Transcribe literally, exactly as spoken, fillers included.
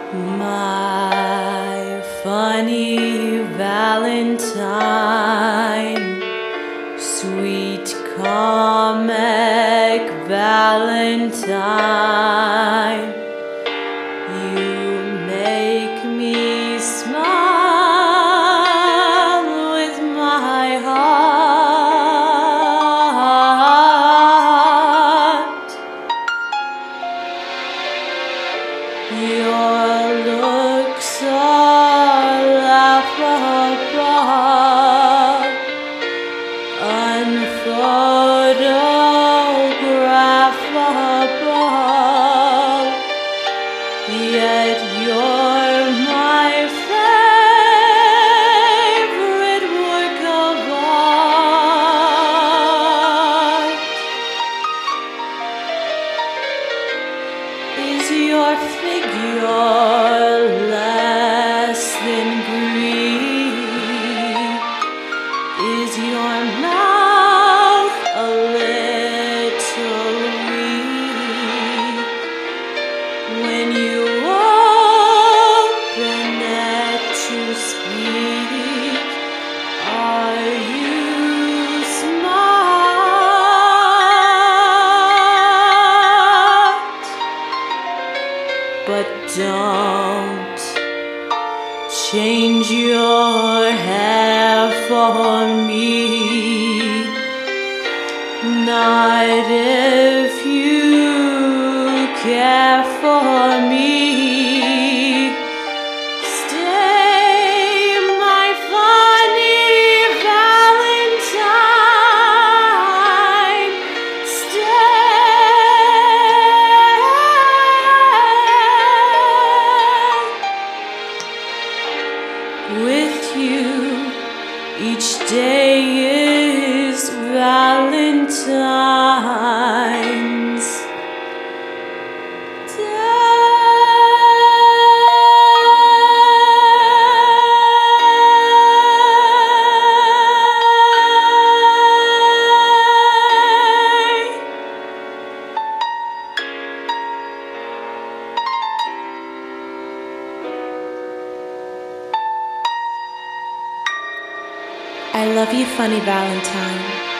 My funny Valentine, sweet comic Valentine, you make me smile with my heart. Your looks are laughable, unphotographable, yet you're my favorite work of art. Is your figure less than Greek? Is your mouth a little weak? When you open it to speak, are you smart? But don't change your hair for me, not if you care for me. Stay, my funny Valentine, stay. With you, each day is Valentine's I love you, funny Valentine.